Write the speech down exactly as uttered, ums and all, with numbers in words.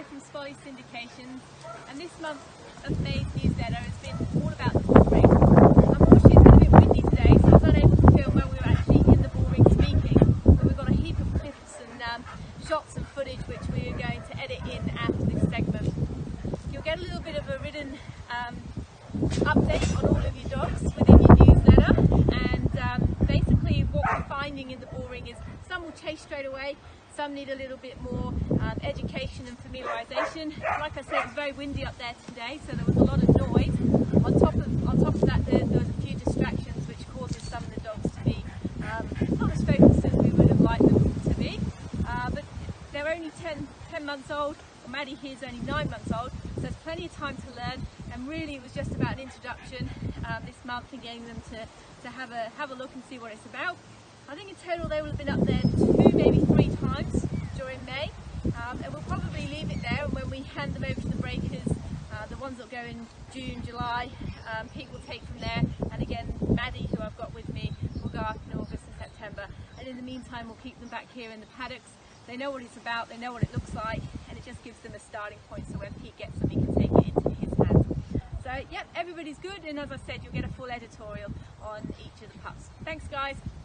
from Spolly Syndications, and this month of May's newsletter has been all about the bull ring. Unfortunately it's a bit windy today, so I was unable to film when we were actually in the bull ring speaking, but we've got a heap of clips and um, shots and footage which we are going to edit in after this segment. You'll get a little bit of a written um, update on all of your dogs within your newsletter, and um, basically what we're finding in the bull ring is some will chase straight away, some need a little bit more um, education and familiarisation. Like I said, it was very windy up there today, so there was a lot of noise. On top of, on top of that, there, there was a few distractions which causes some of the dogs to be um, not as focused as we would have liked them to be. Uh, but they're only ten, ten months old, well, Maddie here is only nine months old, so there's plenty of time to learn, and really it was just about an introduction um, this month and getting them to, to have, a, have a look and see what it's about. I think in total they will have been up there two, maybe three times during May, um, and we'll probably leave it there, and when we hand them over to the breakers, uh, the ones that go in June, July, um, Pete will take from there, and again Maddie, who I've got with me, will go up in August and September, and in the meantime we'll keep them back here in the paddocks. They know what it's about, they know what it looks like, and it just gives them a starting point so when Pete gets them he can take it into his hands. So yep, everybody's good, and as I said, you'll get a full editorial on each of the pups. Thanks guys.